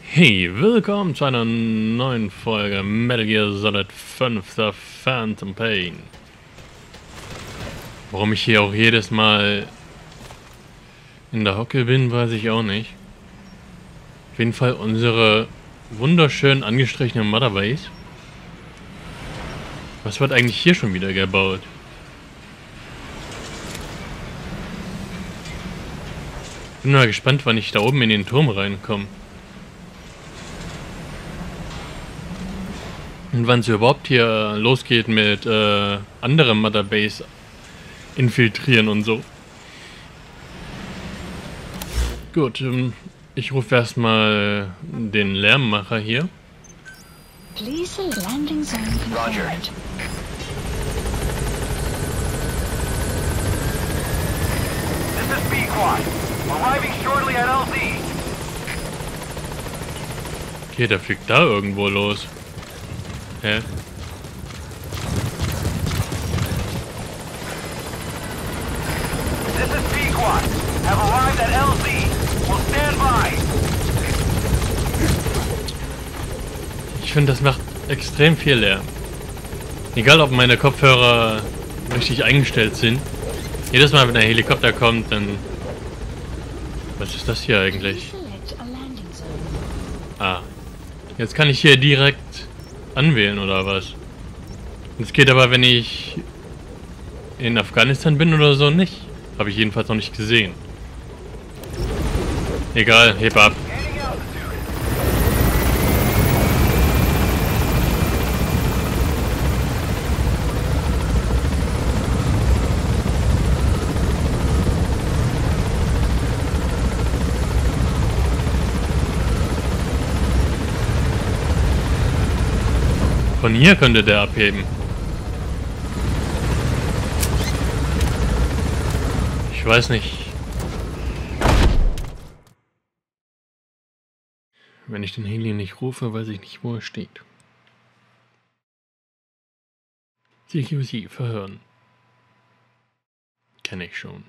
Hey, willkommen zu einer neuen Folge Metal Gear Solid 5 The Phantom Pain. Warum ich hier auch jedes Mal in der Hocke bin, weiß ich auch nicht. Auf jeden Fall unsere wunderschön angestrichene Motherbase. Was wird eigentlich hier schon wieder gebaut? Bin mal gespannt, wann ich da oben in den Turm reinkomme. Und wann es überhaupt hier losgeht mit anderem Motherbase infiltrieren und so. Gut, ich rufe erstmal den Lärmmacher hier. Please landing zone confirmed. This is B-Quad. Arriving shortly at LZ. Okay, der fliegt da irgendwo los. Hä? This is B-Quad. Have arrived at LZ. We'll stand by. Ich finde, das macht extrem viel Lärm. Egal, ob meine Kopfhörer richtig eingestellt sind. Jedes Mal, wenn ein Helikopter kommt, dann... Was ist das hier eigentlich? Select a landing zone. Ah. Jetzt kann ich hier direkt anwählen, oder was? Das geht aber, wenn ich in Afghanistan bin oder so, nicht. Habe ich jedenfalls noch nicht gesehen. Egal, heb ab. Gaining altitude. Von hier könnte der abheben. Ich weiß nicht. Wenn ich den Heli nicht rufe, weiß ich nicht, wo er steht. CQC verhören. Kenne ich schon.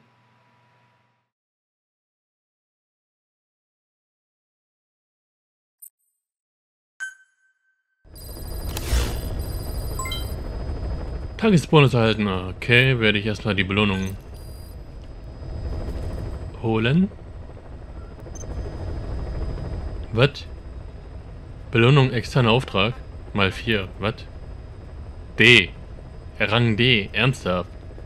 Tagesbonus erhalten. Okay, werde ich erstmal die Belohnung holen. Was? Belohnung externer Auftrag? Mal 4. Was? D. Rang D. Ernsthaft.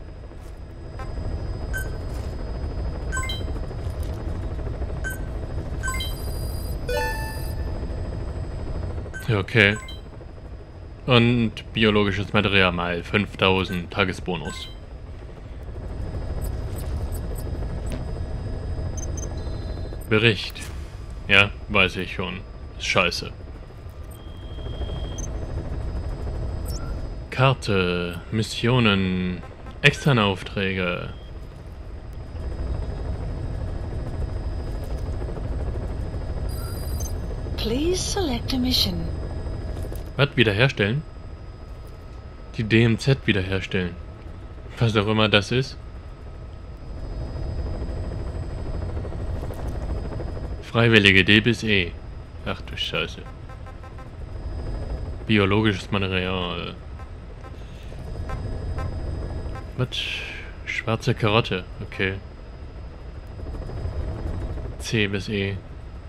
Ja, okay. Und biologisches Material mal 5000 Tagesbonus. Bericht. Ja, weiß ich schon. Ist scheiße. Karte, Missionen, externe Aufträge. Please select a mission. Was? Wiederherstellen? Die DMZ wiederherstellen. Was auch immer das ist. Freiwillige D bis E. Ach du Scheiße. Biologisches Material. Was? Schwarze Karotte. Okay. C bis E.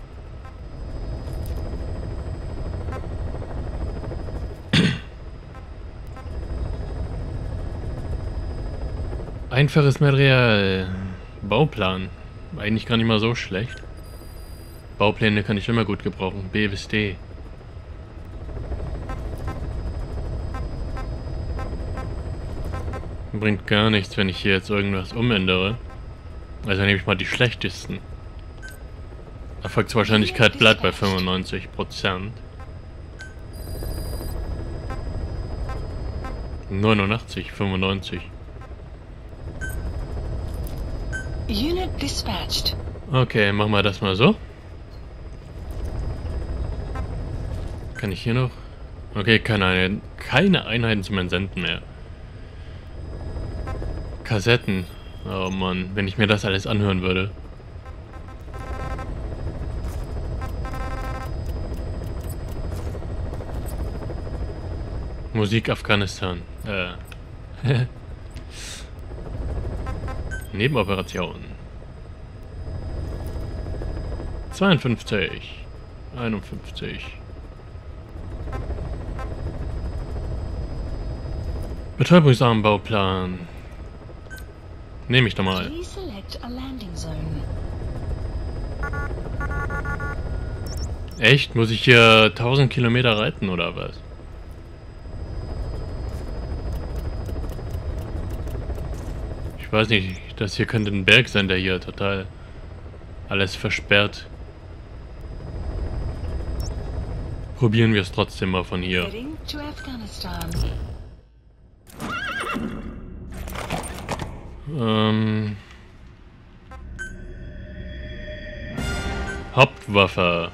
Einfaches Material. Bauplan. Eigentlich gar nicht mal so schlecht. Baupläne kann ich immer gut gebrauchen. B bis D. Bringt gar nichts, wenn ich hier jetzt irgendwas umändere. Also nehme ich mal die schlechtesten. Erfolgswahrscheinlichkeit bleibt bei 95%. ...89, 95. Unit dispatched. Okay, machen wir das mal so. Kann ich hier noch... Okay, keine Einheiten zum Entsenden mehr. Kassetten. Oh Mann, wenn ich mir das alles anhören würde. Musik Afghanistan. Nebenoperation. 52. 51. Betäubungsarmbauplan. Nehme ich doch mal. Please select a landing zone. Echt? Muss ich hier 1000 Kilometer reiten oder was? Ich weiß nicht, das hier könnte ein Berg sein, der hier total alles versperrt. Probieren wir es trotzdem mal von hier. Heading to Afghanistan. Hauptwaffe.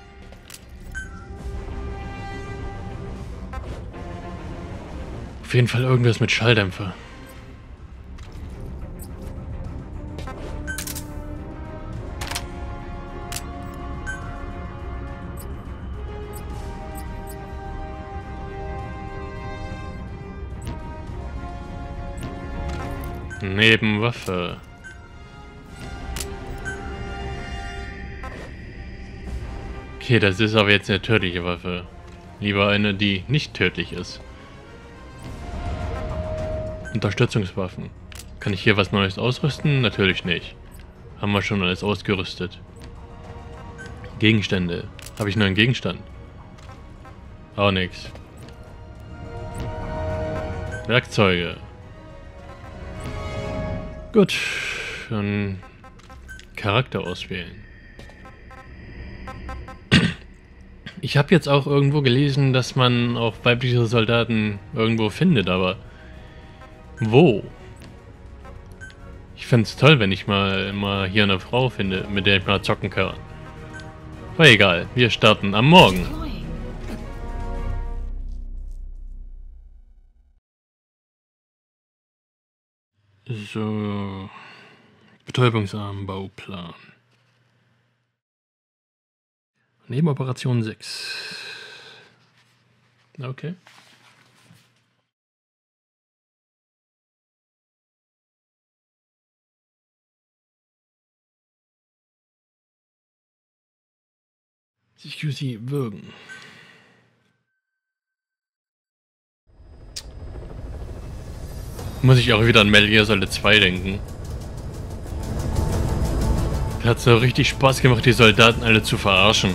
Auf jeden Fall irgendwas mit Schalldämpfer. Nebenwaffe. Okay, das ist aber jetzt eine tödliche Waffe. Lieber eine, die nicht tödlich ist. Unterstützungswaffen. Kann ich hier was Neues ausrüsten? Natürlich nicht. Haben wir schon alles ausgerüstet. Gegenstände. Habe ich nur einen Gegenstand? Auch nichts. Werkzeuge. Gut, dann Charakter auswählen. Ich habe jetzt auch irgendwo gelesen, dass man auch weibliche Soldaten irgendwo findet, aber wo? Ich fände es toll, wenn ich mal hier eine Frau finde, mit der ich mal zocken kann. Aber egal, wir starten am Morgen. Flying. So, Betäubungsarmbauplan. Nebenoperation 6. Okay. CQC würgen. Muss ich auch wieder an Metal Gear Solid 2 denken. Da hat so richtig Spaß gemacht, die Soldaten alle zu verarschen.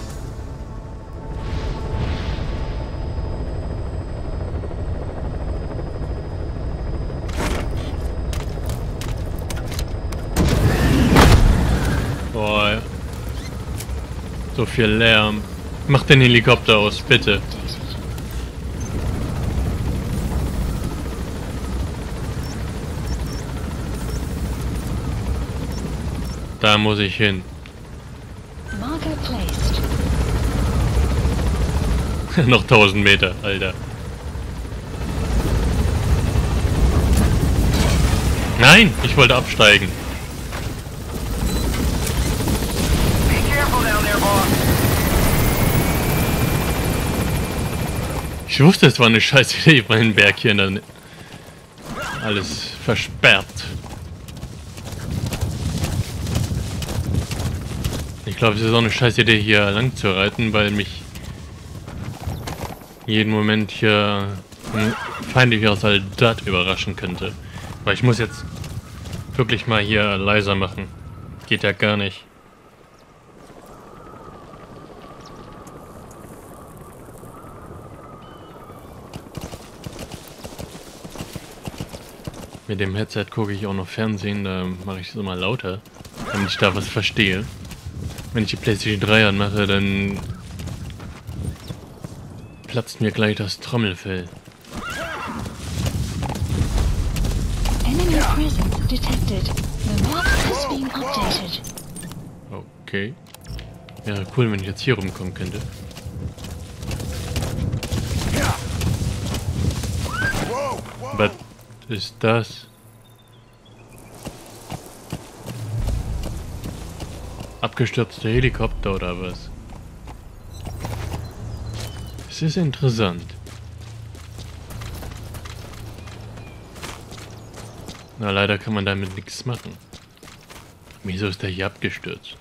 Boah. So viel Lärm. Mach den Helikopter aus, bitte. Da muss ich hin. Marker placed. Noch 1000 Meter, Alter. Nein, ich wollte absteigen. Be careful down there, boss. Ich wusste, es war eine scheiß Idee, weil ein Berg hier in der alles versperrt. Ich glaube, es ist auch eine scheiß Idee, hier lang zu reiten, weil mich jeden Moment hier ein feindlicher Soldat überraschen könnte. Weil ich muss jetzt wirklich mal hier leiser machen. Geht ja gar nicht. Mit dem Headset gucke ich auch noch Fernsehen, da mache ich es immer lauter, damit ich da was verstehe. Wenn ich die PlayStation 3 anmache, dann platzt mir gleich das Trommelfell. Enemy presence detected. The map has been updated. Okay. Wäre cool, wenn ich jetzt hier rumkommen könnte. Was ist das? Abgestürzter Helikopter oder was? Es ist interessant. Na, leider kann man damit nichts machen. Wieso ist der hier abgestürzt?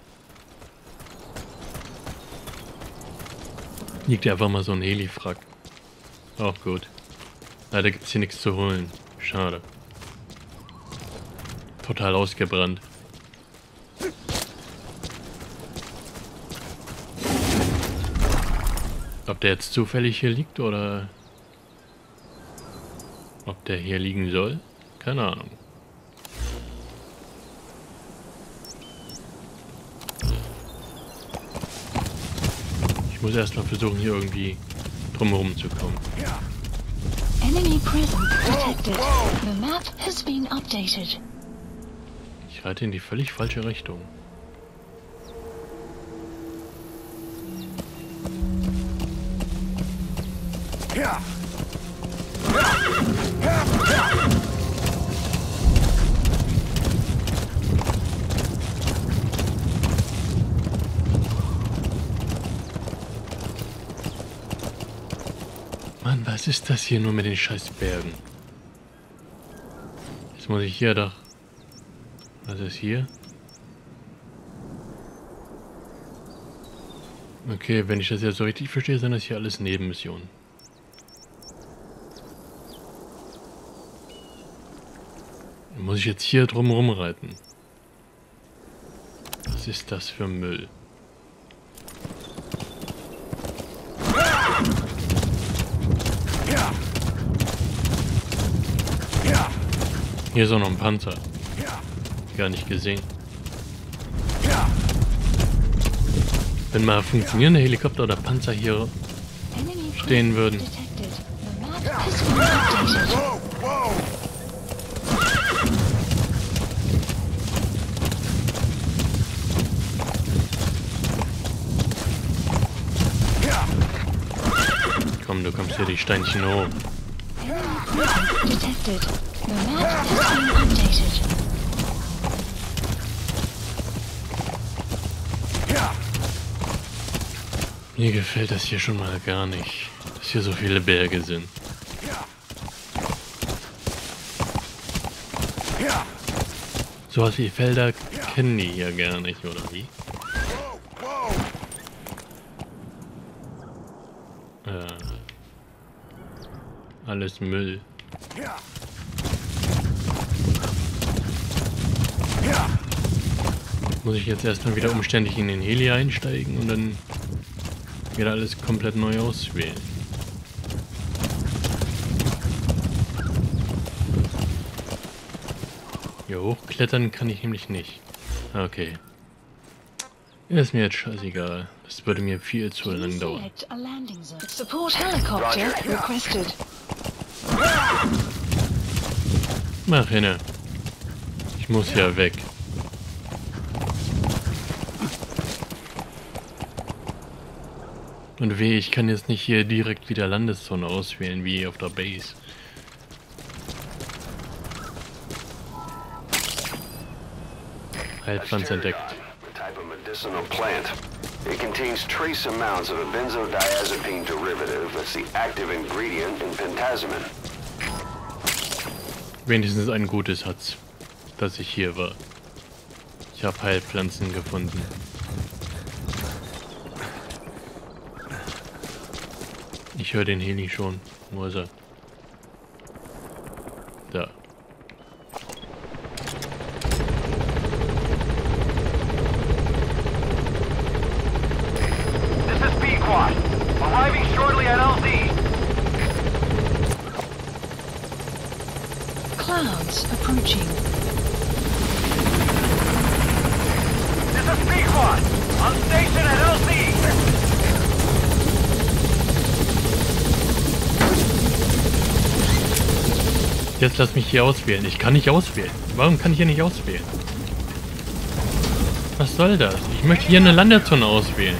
Liegt ja einfach mal so ein Heli-Frack. Auch gut. Leider gibt es hier nichts zu holen. Schade. Total ausgebrannt. Ob der jetzt zufällig hier liegt oder ob der hier liegen soll? Keine Ahnung. Ich muss erstmal versuchen, hier irgendwie drumherum zu kommen. Enemy presence detected. The map has been updated. Ich reite in die völlig falsche Richtung. Mann, was ist das hier nur mit den scheiß Bergen? Jetzt muss ich hier doch... Was ist hier? Okay, wenn ich das jetzt so richtig verstehe, sind das hier alles Nebenmissionen. Muss ich jetzt hier drum rumreiten? Was ist das für Müll? Hier ist auch noch ein Panzer. Gar nicht gesehen. Wenn mal funktionierende Helikopter oder Panzer hier stehen würden. Komm, du kommst hier die Steinchen hoch. Detected. The map has been updated. Mir gefällt das hier schon mal gar nicht, dass hier so viele Berge sind. Sowas wie Felder kennen die hier gar nicht, oder wie? Alles Müll. Muss ich jetzt erstmal wieder umständlich in den Heli einsteigen und dann wieder alles komplett neu auswählen. Hier hochklettern kann ich nämlich nicht. Okay. Ist mir jetzt scheißegal. Das würde mir viel zu lang dauern. Select a landing zone. Support helicopter requested. Mach hinne. Ich muss ja weg. Und weh, ich kann jetzt nicht hier direkt wieder Landeszone auswählen, wie auf der Base. Heilpflanze entdeckt. Type of medicinal plant. It contains trace amounts of a benzodiazepine derivative that's the active ingredient in Pentazemin. Wenigstens ein gutes hat's, dass ich hier war. Ich habe Heilpflanzen gefunden. Ich höre den Heli schon. Wo ist er? Da. This is Pequod. Arriving shortly at LZ. Clouds approaching. This is Pequod. On station at LZ. Jetzt lass mich hier auswählen. Ich kann nicht auswählen. Warum kann ich hier nicht auswählen? Was soll das? Ich möchte hier eine Landezone auswählen.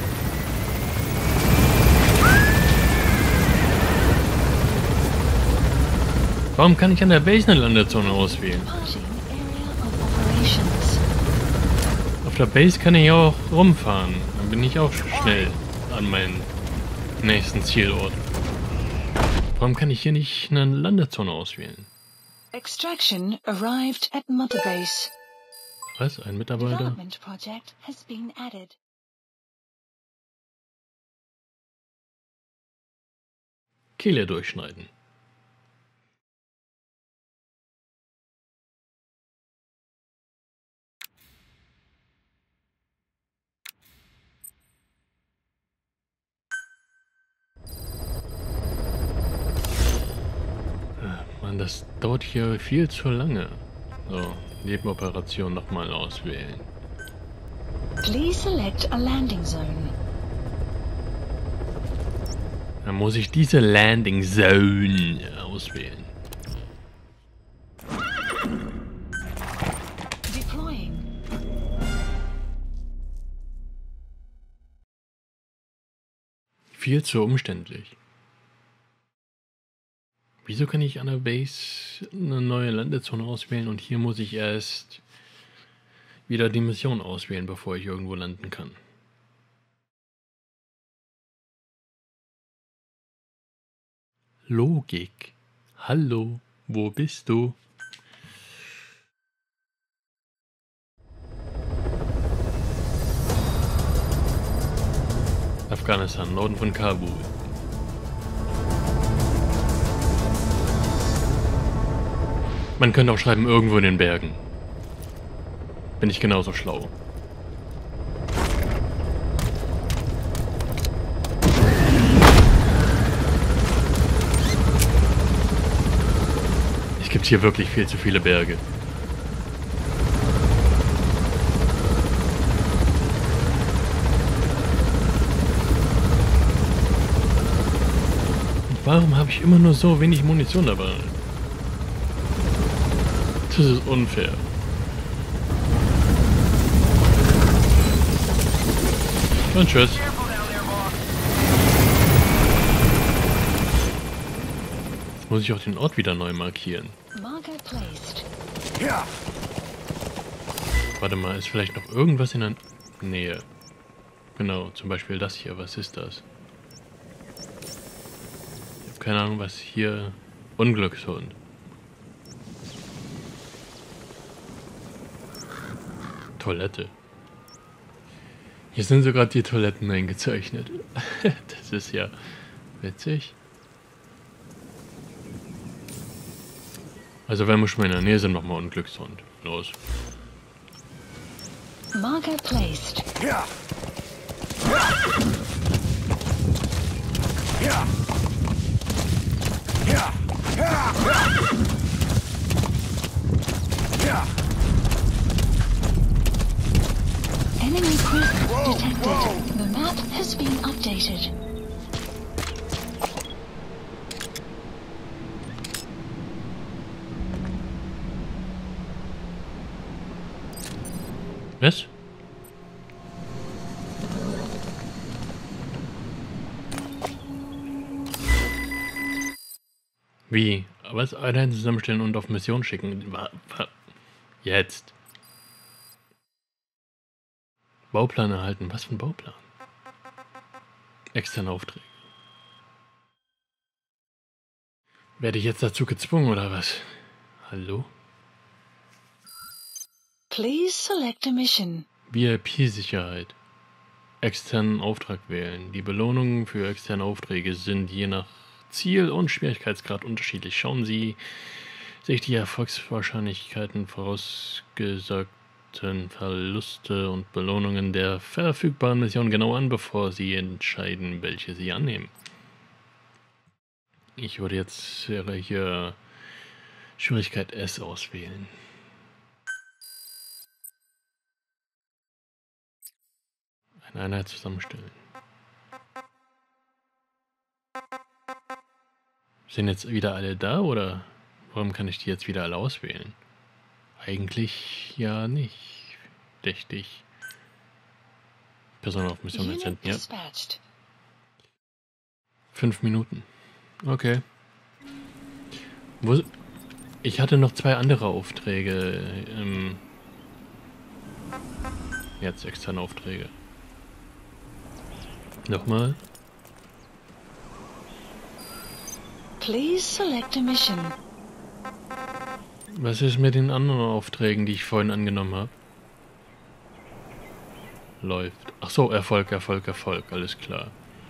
Warum kann ich an der Base eine Landezone auswählen? Departing area of operations. Auf der Base kann ich auch rumfahren. Dann bin ich auch schnell an meinen nächsten Zielort. Warum kann ich hier nicht eine Landezone auswählen? Extraction arrived at Mother Base. Was? Ein Mitarbeiter? Development project has been added. Kehle durchschneiden. Mann, das dauert hier viel zu lange. So, Nebenoperation nochmal auswählen. Please select a landing zone. Dann muss ich diese Landing Zone auswählen. Deploying. Viel zu umständlich. Wieso kann ich an der Base eine neue Landezone auswählen und hier muss ich erst wieder die Mission auswählen, bevor ich irgendwo landen kann? Logik. Hallo, wo bist du? Afghanistan, Norden von Kabul. Man könnte auch schreiben, irgendwo in den Bergen. Bin ich genauso schlau. Es gibt hier wirklich viel zu viele Berge. Und warum habe ich immer nur so wenig Munition dabei? Das ist unfair. Und tschüss. Jetzt muss ich auch den Ort wieder neu markieren. Marker placed. Warte mal, ist vielleicht noch irgendwas in der Nähe? Genau, zum Beispiel das hier. Was ist das? Ich habe keine Ahnung, was hier... Unglückshund. Toilette. Hier sind sogar die Toiletten eingezeichnet. Das ist ja witzig. Also wenn wir schon mal in der Nähe sind, nochmal Unglückshund. Los. Marker placed. Enemy presence detected. The map has been updated. Was? Wie? Was? Einheiten zusammenstellen und auf Mission schicken? Jetzt. Bauplan erhalten. Was für ein Bauplan? Externe Aufträge. Werde ich jetzt dazu gezwungen oder was? Hallo? Please select a mission. VIP-Sicherheit. Externen Auftrag wählen. Die Belohnungen für externe Aufträge sind je nach Ziel und Schwierigkeitsgrad unterschiedlich. Schauen Sie sich die Erfolgswahrscheinlichkeiten vorausgesagten Verluste und Belohnungen der verfügbaren Mission genau an, bevor Sie entscheiden, welche Sie annehmen. Ich würde jetzt hier Schwierigkeit S auswählen. Eine Einheit zusammenstellen. Sind jetzt wieder alle da oder warum kann ich die jetzt wieder alle auswählen? Eigentlich ja nicht. Richtig. Person auf Mission entsenden, ja. 5 Minuten. Okay. Ich hatte noch 2 andere Aufträge. Jetzt externe Aufträge. Nochmal. Please select a mission. Was ist mit den anderen Aufträgen, die ich vorhin angenommen habe? Läuft. Ach so, Erfolg, Erfolg, Erfolg. Alles klar.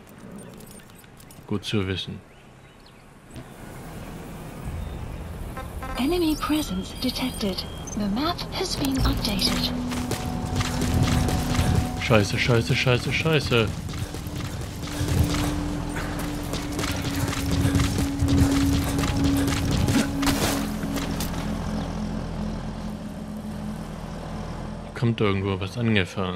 Gut zu wissen. Enemy presence detected. The map has been updated. Scheiße, scheiße, scheiße, scheiße. Kommt irgendwo was angefahren.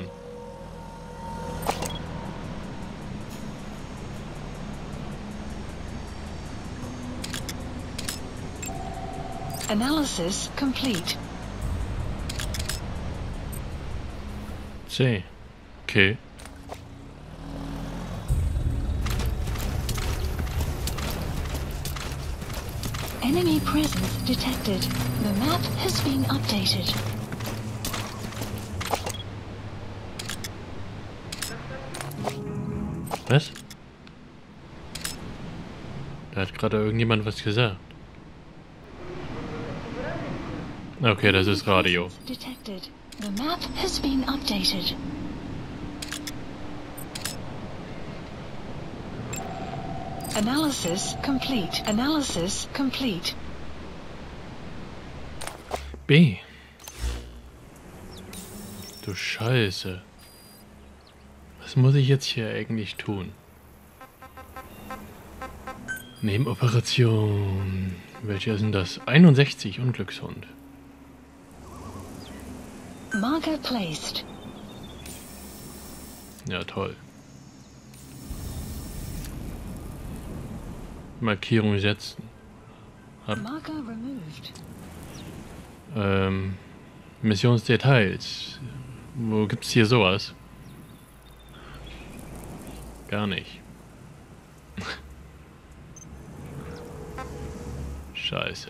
Analysis complete. C. Okay. Enemy presence detected. The map has been updated. Was? Da hat gerade irgendjemand was gesagt. Okay, das ist Radio. Detected. The map has been updated. Analysis complete. Analysis complete. B. Du Scheiße. Was muss ich jetzt hier eigentlich tun? Nebenoperation. Welche ist denn das? 61 Unglückshund. Marker placed. Ja, toll. Markierung setzen. Marker removed. Missionsdetails. Wo gibt's hier sowas? Gar nicht. Scheiße.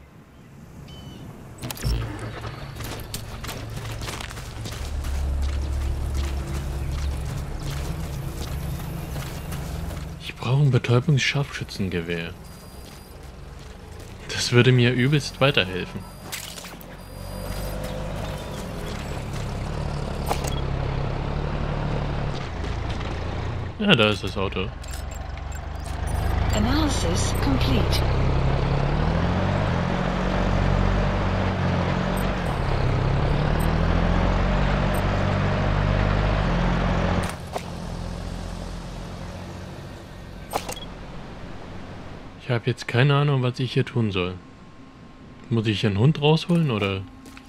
Ich brauche ein Betäubungsscharfschützengewehr. Das würde mir übelst weiterhelfen. Ja, da ist das Auto. Analysis complete. Ich habe jetzt keine Ahnung, was ich hier tun soll. Muss ich einen Hund rausholen, oder?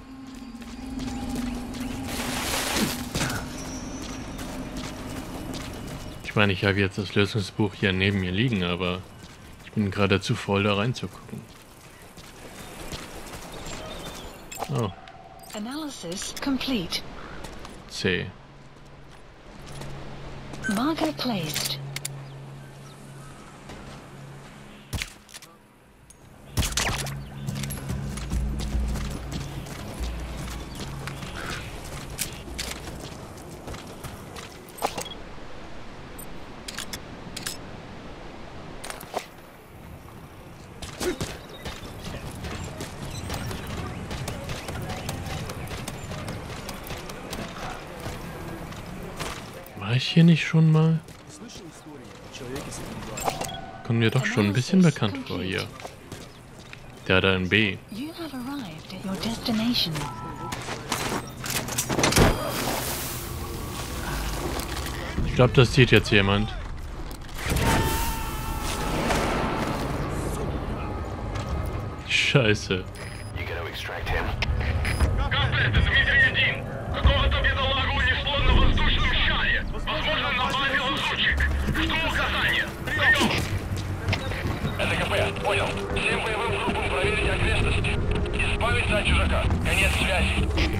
Ich meine, ich habe jetzt das Lösungsbuch hier neben mir liegen, aber ich bin gerade zu voll, da reinzugucken. Oh, Analysis complete. C. Marker placed. War ich hier nicht schon mal? Kommt mir doch schon ein bisschen bekannt vor hier. Der da ein B. You have arrived at your destination. Ich glaube, das sieht jetzt jemand. Scheiße. You gotta extract him. Комплект, это Дмитрий-1. Какого-то бедолагу унесло на воздушном шаре. Возможно, на базе лазутчик. Жду указания. Прием! Это КП, понял. Всем боевым группам проверить окрестности. Избавиться от чужака. Конец связи.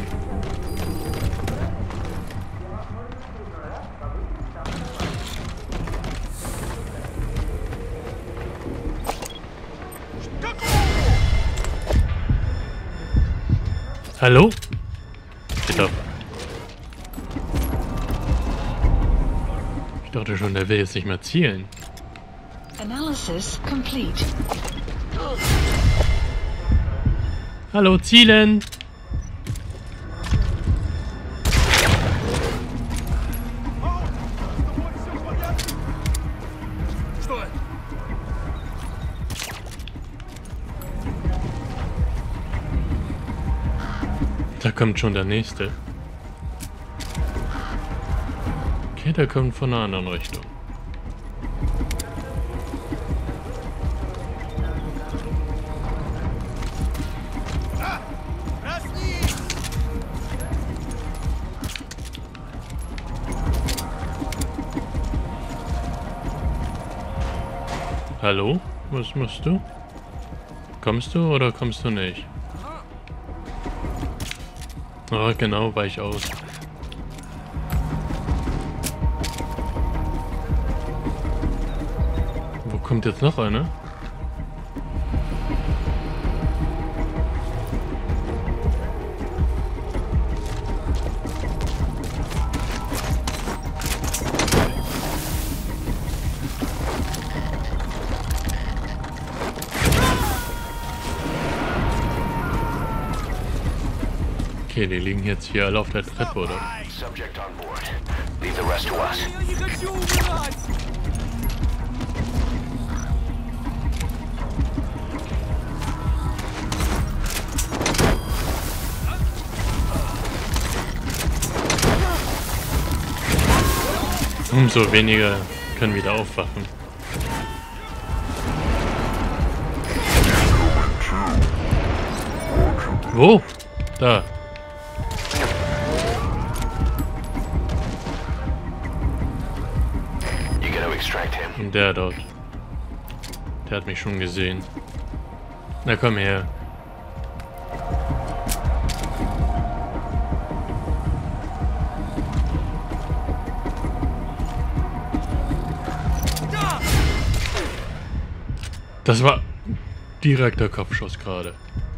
Hallo? Bitte. Ich dachte schon, der will jetzt nicht mehr zielen. Analysis complete. Hallo, zielen! Da kommt schon der nächste. Okay, der kommt von einer anderen Richtung. Hallo? Was machst du? Kommst du oder kommst du nicht? Ah, genau, weich aus. Wo kommt jetzt noch einer? Okay, die liegen jetzt hier alle auf der Treppe, oder? Subject on board. Leave the rest to us. Я не хочу умирать! Umso weniger können wieder aufwachen. Wo? Da. You gotta extract him. Und der dort. Der hat mich schon gesehen. Na komm her. Das war direkter Kopfschuss gerade.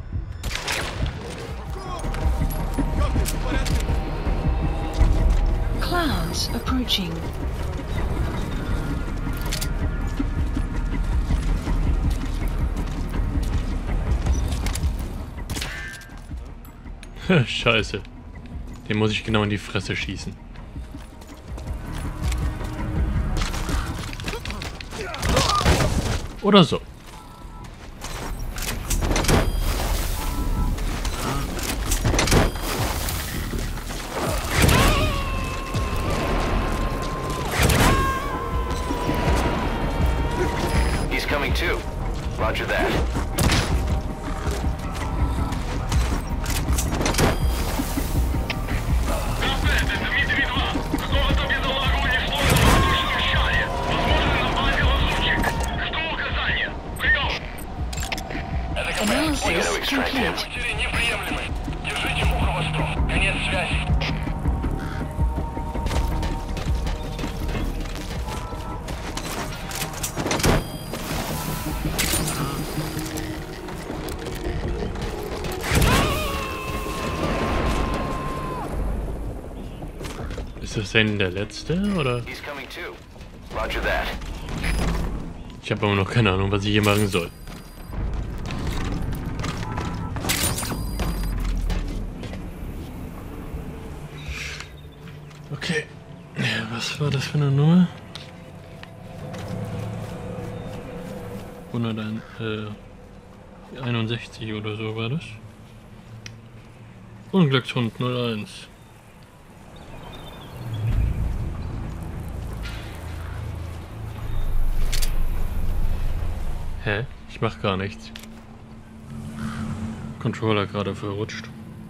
Clouds approaching. Scheiße. Den muss ich genau in die Fresse schießen. Oder so. He's coming too. Roger that. Это Дмитрий-2. Какого-то бедолагу унесло на воздушном шаре. Возможно, на базе лазутчик. Жду указания. Прием. Analysis complete. Потери неприемлемы. Держите ухо востро. Конец связи. Ist das denn der letzte, oder? He's coming too. Roger that. Ich habe aber noch keine Ahnung, was ich hier machen soll. Okay. Was war das für eine Nummer? 161 oder so war das. Unglückshund 01. Hä? Ich mach gar nichts. Controller gerade verrutscht.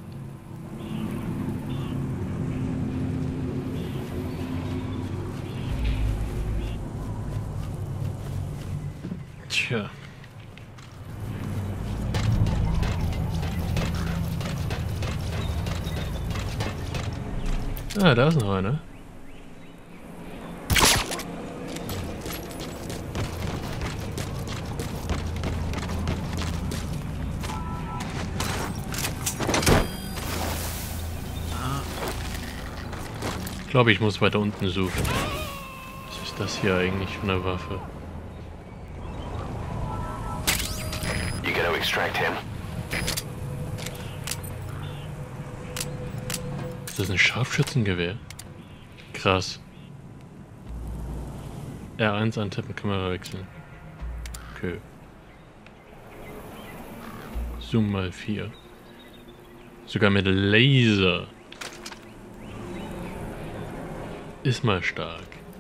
Tja. Ah, da ist noch einer. Ich glaube, ich muss weiter unten suchen. Was ist das hier eigentlich für eine Waffe? You gotta extract him. Ist das ein Scharfschützengewehr? Krass. R1 antippen, Kamera wechseln. Okay. Zoom mal 4. Sogar mit Laser. Ist mal stark.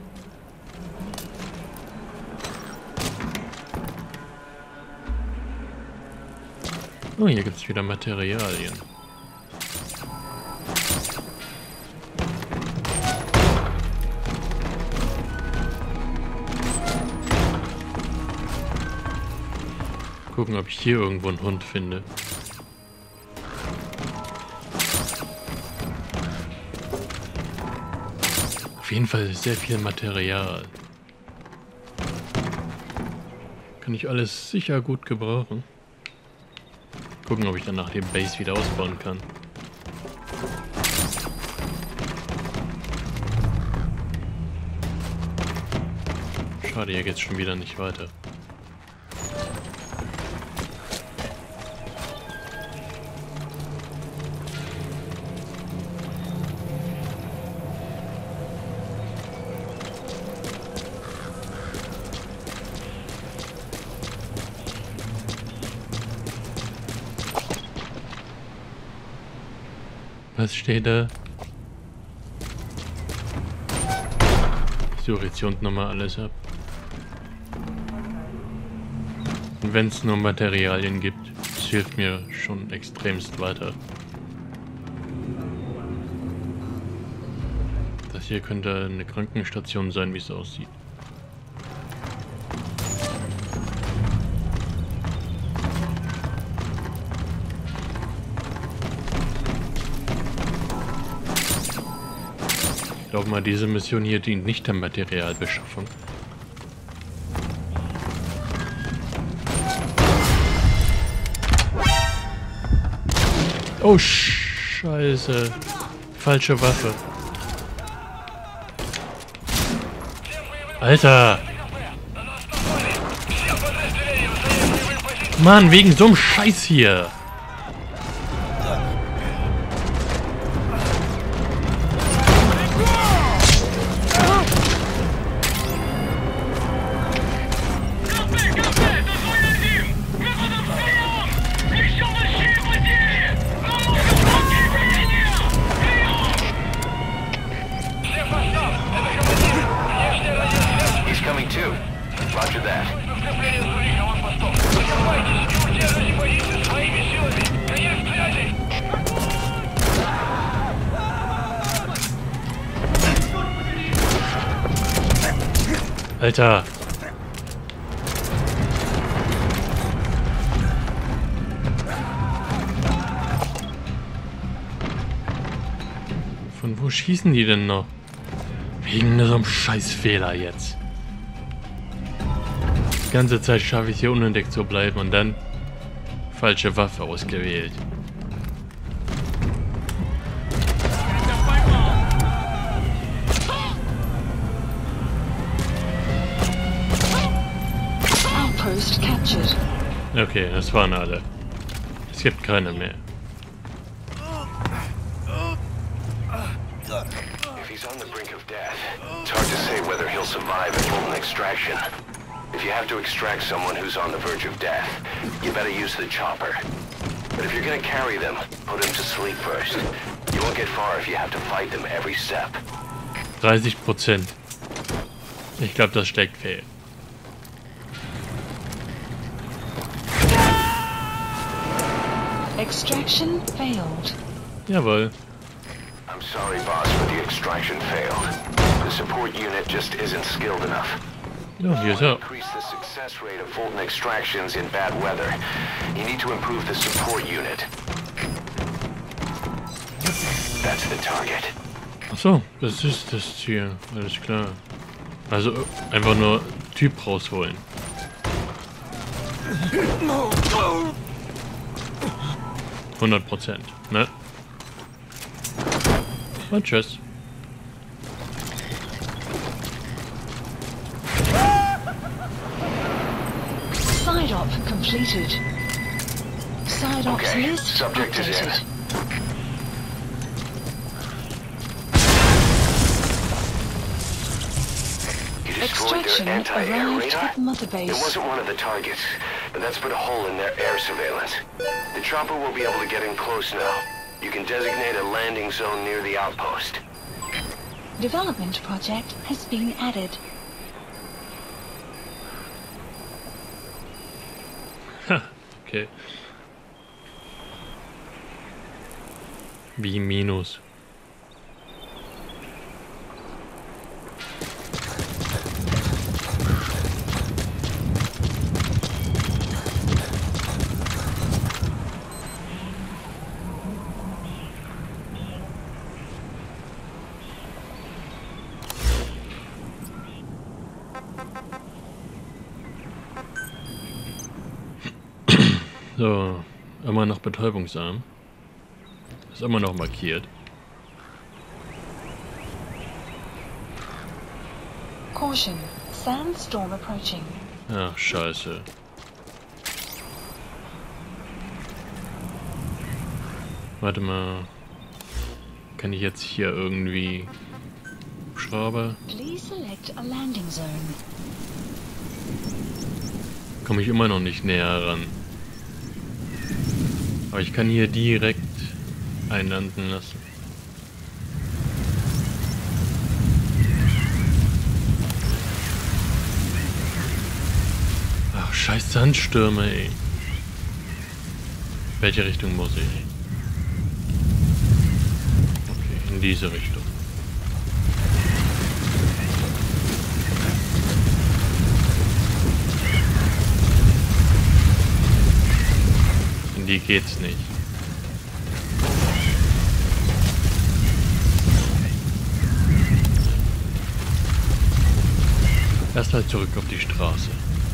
Oh, hier gibt es wieder Materialien. Gucken, ob ich hier irgendwo einen Hund finde. Auf jeden Fall sehr viel Material. Kann ich alles sicher gut gebrauchen. Gucken, ob ich danach den Base wieder ausbauen kann. Schade, hier geht's schon wieder nicht weiter. Was steht da? Ich suche jetzt hier unten nochmal alles ab. Und wenn es nur Materialien gibt, das hilft mir schon extremst weiter. Das hier könnte eine Krankenstation sein, wie es aussieht. Ich glaube mal, diese Mission hier dient nicht der Materialbeschaffung. Oh, Scheiße. Falsche Waffe. Alter. Mann, wegen so einem Scheiß hier. Roger that. Alter. Von wo schießen die denn noch? Wegen so einem Scheißfehler jetzt. Die ganze Zeit schaffe ich hier unentdeckt zu bleiben und dann falsche Waffe ausgewählt. Outpost captured. Okay, das waren alle. Es gibt keine mehr. If he's on the brink of death, it's hard to say whether he'll survive a full extraction. If you have to extract someone who's on the verge of death, you better use the chopper. But if you're gonna carry them, put them to sleep first. You won't get far if you have to fight them every step. 30%. Ich glaube, das steckt fehl. Extraction failed. Jawohl. I'm sorry, boss, but the extraction failed. The support unit just isn't skilled enough. Ja, hier ist er. Increase the success rate of Fulton extractions in bad weather. You need to improve the support unit. That's the target. Achso, das ist das Ziel. Alles klar. Also einfach nur Typ rausholen. 100%, ne? Und tschüss. Side op completed. Side ops Okay, list subject is in. updated. destroyed Extraction their anti-air arrived radar? at Mother It Base. wasn't one of the targets, but that's put a hole in their air surveillance. The chopper will be able to get in close now. You can designate a landing zone near the outpost. Development project has been added. Okay. Wie Minus. So, immer noch betäubungsarm. Ist immer noch markiert. Caution. Sandstorm approaching. Ach, scheiße. Warte mal. Kann ich jetzt hier irgendwie... Hubschrauber? Please select a landing zone. Komme ich immer noch nicht näher ran. Aber ich kann hier direkt einlanden lassen. Ach, scheiß Sandstürme, ey. Welche Richtung muss ich? Okay, in diese Richtung. In die geht's nicht. Erstmal zurück auf die Straße.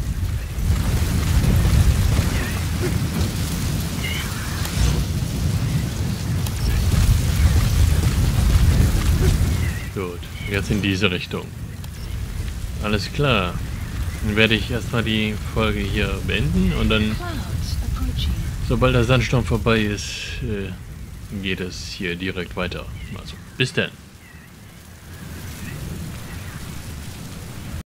Gut, jetzt in diese Richtung. Alles klar. Dann werde ich erstmal die Folge hier beenden und dann, Clouds approaching. sobald der Sandsturm vorbei ist, geht es hier direkt weiter. Also, bis dann.